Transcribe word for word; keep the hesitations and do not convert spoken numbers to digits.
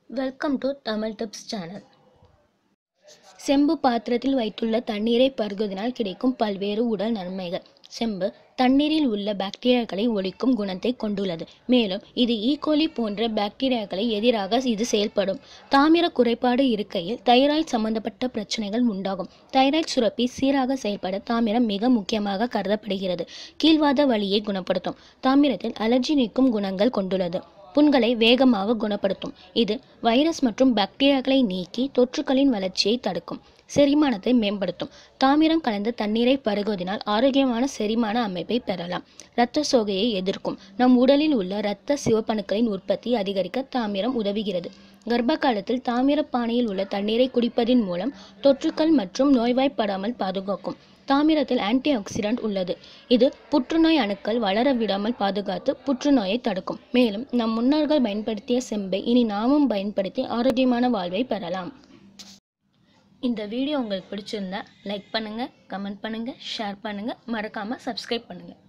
Welcome to Tamil tips channel. செம்பு பாத்திரத்தில் வைத்துள்ள தண்ணீரை பருகுவதனால் கிடைக்கும் பல்வேறு உடல் நன்மைகள். செம்பு தண்ணீரில் உள்ள பாக்டீரியாக்களை ஒழிக்கும் குணத்தை கொண்டுள்ளது. மேலும் இது ஈகோலி போன்ற பாக்டீரியாக்களை எதிராக இது செயல்படும். தாமிர குறைபாடு இருக்கையில் தைராய்டு சம்பந்தப்பட்ட பிரச்சனைகள் உண்டாகும். தைராய்டு சுரப்பி சீராக செயல்பட தாமிரம் மிக முக்கியமாக கருதப்படுகிறது. கீழ்வாத வலியை குணப்படுத்தும். தாமிரத்தில் அலர்ஜி நீக்கும் குணங்கள் கொண்டுள்ளது. புண்களை வேகமாக குணப்படுத்தும். இது வைரஸ் மற்றும் பாக்டீரியாக்களை நீக்கி தொற்றுகளின் வளர்ச்சியை தடுக்கும். செரிமானத்தை மேம்படுத்தும். தாமிரம் கலந்த தண்ணீரை பருகுவதனால் ஆரோக்கியமான செரிமான அமைப்பை பெறலாம். இரத்த சோகையை எதிர்க்கும். நம் உடலில் உள்ள இரத்த சிவப்பணுக்களின் உற்பத்தி அதிகரிக்க தாமிரம் உதவுகிறது. கர்ப்ப காலத்தில் தாமிர பானையில் உள்ள தண்ணீரை குடிப்பதன் மூலம் தொற்றுக்கள் மற்றும் நோய்வாய்ப்படாமல் பாதுகாக்கும். தாமிரத்தில் ஆன்டி ஆக்சிடென்ட் உள்ளது. இது புற்றுநோய் அணுக்கள் வளர விடாமல் பாதுகாத்து புற்றுநோயை தடுக்கும். மேலும் நம் முன்னோர்கள் பயன்படுத்திய செம்பை இனி நாமும் பயன்படுத்தி ஆரோக்கியமான வாழ்வை பெறலாம். இந்த வீடியோ உங்களுக்கு பிடிச்சிருந்தா லைக் பண்ணுங்க, கமெண்ட் பண்ணுங்க, ஷேர் பண்ணுங்க, மறக்காம சப்ஸ்கிரைப் பண்ணுங்க.